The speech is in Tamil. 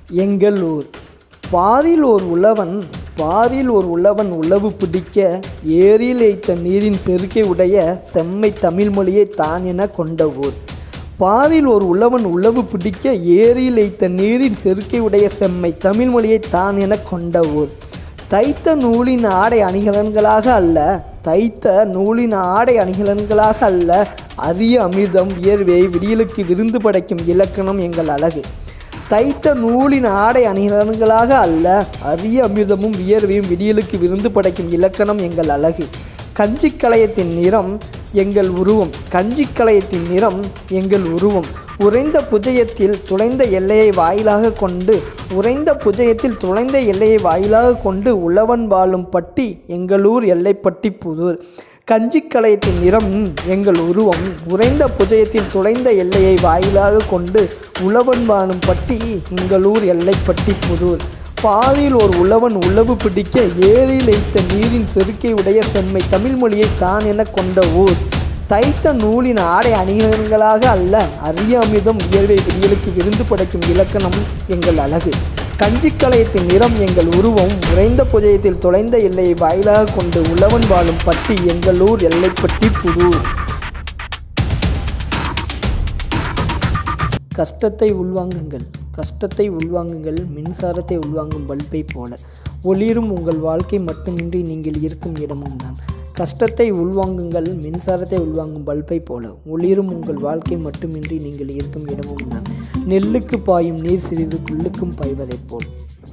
எங்கள் ஊர். பாரில் ஓர் உழவன் உழவு பிடிக்க ஏரியில் ஏய்த்த நீரின் செருக்கை உடைய செம்மை தமிழ் மொழியை தான் என கொண்ட ஊர். பாரில் ஓர் உழவன் உழவு பிடிக்க ஏரியில் ஏய்த்த நீரின் செருக்கை உடைய செம்மை தமிழ் மொழியை தான் என கொண்ட ஊர். தைத்த நூலின் ஆடை அணிகலன்களாக அல்ல அரிய அமிர்தம் வியர்வை விடியலுக்கு விருந்து படைக்கும் இலக்கணம் எங்கள் அழகு. தைத்த நூலின் ஆடை அணிகலன்களாக அல்ல அரிய அமிர்தமும் வியர்வையும் விடியலுக்கு விருந்து படைக்கும் இலக்கணம் எங்கள் அழகு. கஞ்சிக்கலயத்தின் நிறம் எங்கள் உருவம். உறைந்த புஜயத்தில் துளைந்த எல்லையை வாயிலாக கொண்டு உழவன் வாழும் பட்டி எங்களூர் எல்லைப்பட்டி புதூர். கஞ்சிக்கலயத்தின் நிறம் எங்கள் உருவம். உறைந்த புஜயத்தில் துளைந்த எல்லையை வாயிலாக கொண்டு உழவன் வாழும் பட்டி எங்களூர் எல்லைப்பட்டி புதூர். பாரில் ஓர் உழவன் உழவு பிடிக்க ஏரியில் ஏய்த்த நீரின் செருக்கை உடைய செம்மை தமிழ் மொழியை தான் என கொண்ட ஊர். தைத்த நூலின் ஆடை அணிகலன்களாக அல்ல அரிய அமிர்தம் வியர்வை விடியலுக்கு விருந்து படைக்கும் இலக்கணம் எங்கள் அழகு. கஞ்சிக்கலயத்தின் நிறம் எங்கள் உருவம். உறைந்த புஜயத்தில் தொலைந்த எல்லையை வாயிலாக கொண்டு உழவன் வாழும் பட்டி எங்களூர் எல்லைப்பட்டி புதூர். கஷ்டத்தை உள்வாங்குங்கள் மின்சாரத்தை உள்வாங்கும் பல்பை போல. ஒளிரும் உங்கள் வாழ்க்கை மட்டுமின்றி நீங்கள் இருக்கும் இடமும் தான். கஷ்டத்தை உள்வாங்குங்கள் மின்சாரத்தை உள்வாங்கும் பல்பை போல. ஒளிரும் உங்கள் வாழ்க்கை மட்டுமின்றி நீங்கள் இருக்கும் இடமும் தான். நெல்லுக்கு பாயும் நீர் சிறிது புல்லுக்கும் பாய்வதைப் போல்.